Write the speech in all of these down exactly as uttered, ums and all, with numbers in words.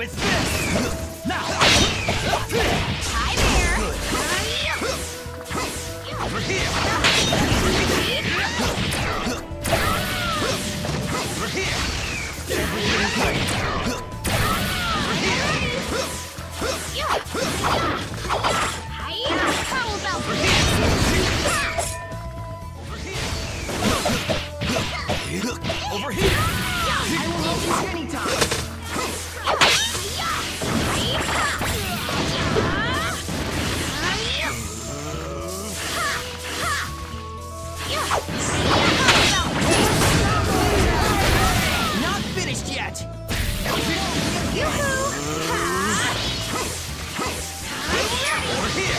is this? Now! Hi there! Over here! Over here! Everything's right! Over here! How about Over here! Over here! I will help you anytime! Not finished yet! Yoo-hoo! Over here!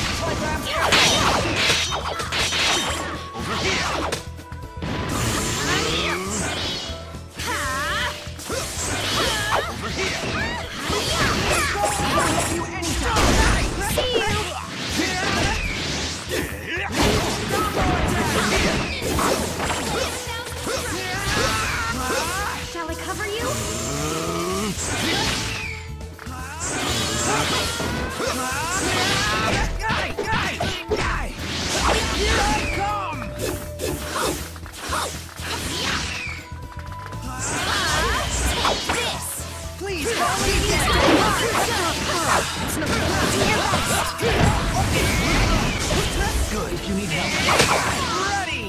Over here! Over here! See you! Shall I cover you? Here I come! This! Please help me get Good, if you need help. Ready!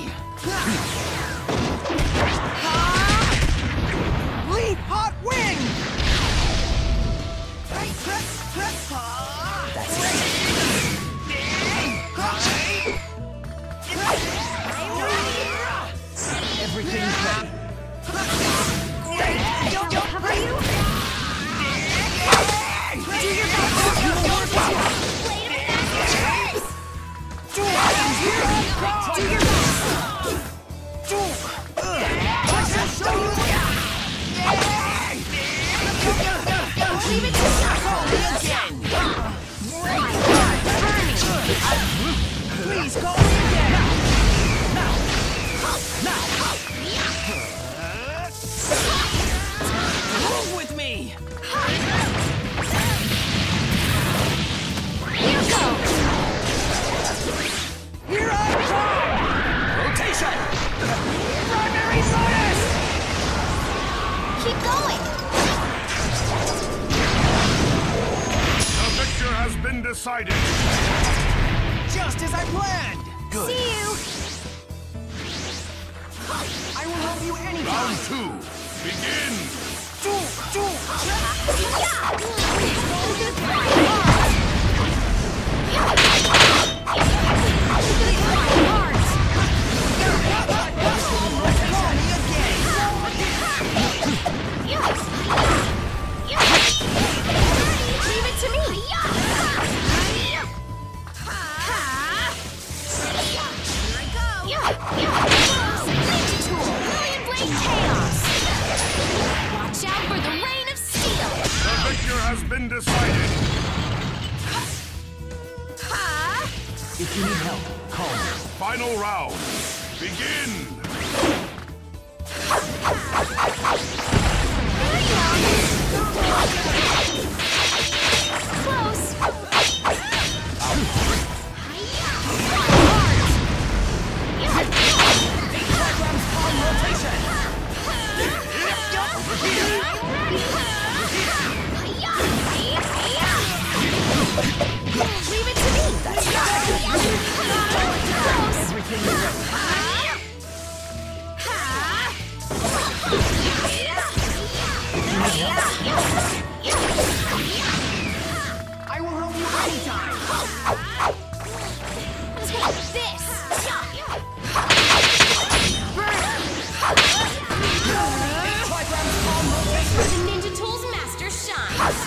Leap hot wing! That's it. Everything's ready. Don't cover you? Do your best! Play it fast! Do your Leave it to Please call me again! Now! Now! Move with me! Here goes! Here I come! Rotation! Primary focus! Keep going! The victor has been decided. Just as I planned! Good. See you! I will help you anytime! Round two, begin! Leave it to me! Ninja tool! Brilliant blade chaos! Watch out for the rain of steel! The victor has been decided. If you need help, call me. Final round, begin! Close! Leave it to me! That's Everything is ready. I will help you anytime! Take this! Where the ninja tool's master shines!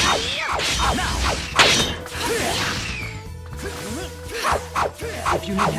If you need help,